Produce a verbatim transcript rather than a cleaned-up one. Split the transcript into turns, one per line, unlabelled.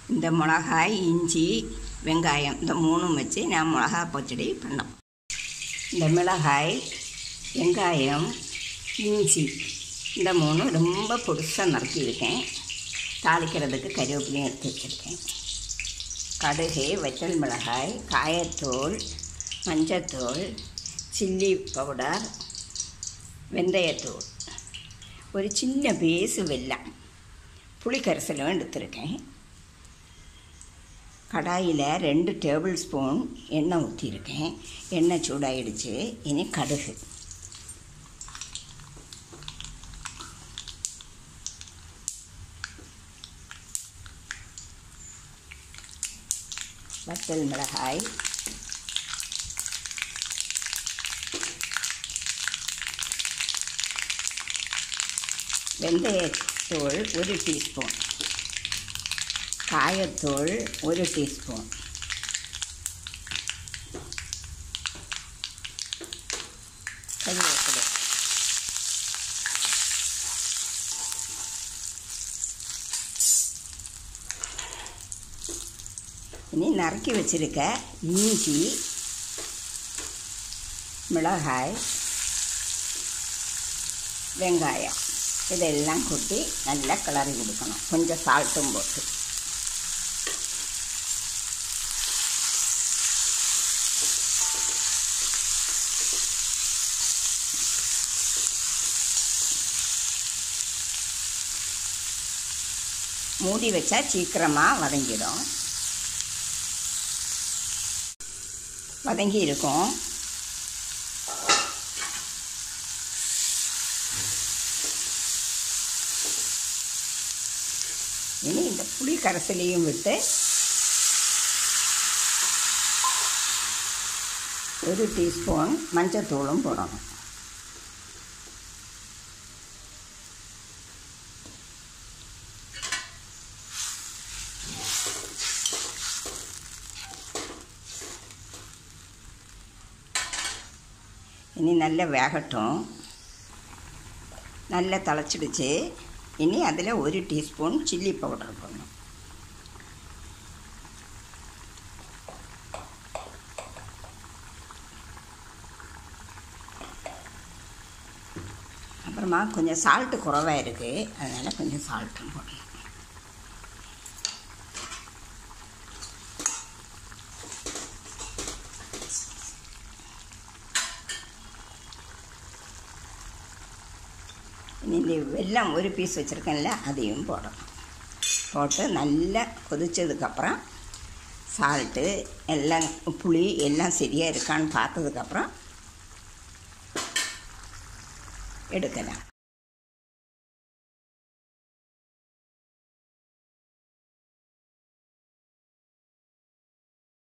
இந்த மிளகாய், இஞ்சி, வெங்காயம் இந்த மூணும் வச்சு நான் மிளகா பச்சடி பண்ணோம். இந்த மிளகாய், வெங்காயம், இஞ்சி இந்த மூணும் ரொம்ப பொடிசாக நறுக்கியிருக்கேன். தாளிக்கிறதுக்கு கருவேப்பிலையும் எடுத்து வச்சுருக்கேன். கடுகு, வற்றல் மிளகாய், காயத்தூள், மஞ்சத்தூள், சில்லி பவுடர், வெந்தயத்தூள், ஒரு சின்ன பேசு வெல்லம், புளிக்கரைசலும் எடுத்துருக்கேன். கடாயில் ரெண்டு டேபிள் ஸ்பூன் எண்ணெய் ஊற்றிருக்கேன். எண்ணெய் சூடாயிடுச்சு. இனி கடுகு, வற்றல் மிளகாய், வெந்தயத்தூள் ஒரு டீஸ்பூன், காயத்தூள் ஒரு டீஸ்பூன், கருவேப்பிலை, இனி நறுக்கி வச்சிருக்க இஞ்சி, மிளகாய், வெங்காயம் இதெல்லாம் கொட்டி நல்லா கிளறி கொடுக்கணும். கொஞ்சம் சால்ட்டும் போட்டு மூடி வச்சா சீக்கிரமாக வதங்கிடும். வதங்கி இருக்கும். இனி இந்த புளி கரைசலையும் விட்டு ஒரு டீஸ்பூன் மஞ்சத்தூளும் போடணும். இனி நல்லா வேகட்டும். நல்லா திளைச்சிடுச்சு. இனி அதில் ஒரு டீஸ்பூன் சில்லி பவுடர் போடணும். அப்புறமா கொஞ்சம் சால்ட்டு குறைவாக இருக்குது, அதனால் கொஞ்சம் சால்ட்டும் போடணும். இந்த வெல்லம் ஒரு பீஸ் வச்சுருக்கேன்ல அதையும் போடணும். போட்டு நல்லா கொதித்ததுக்கப்புறம் சால்ட்டு எல்லாம் புளி எல்லாம் சரியாக இருக்கான்னு பார்த்ததுக்கப்புறம் எடுக்கலாம்.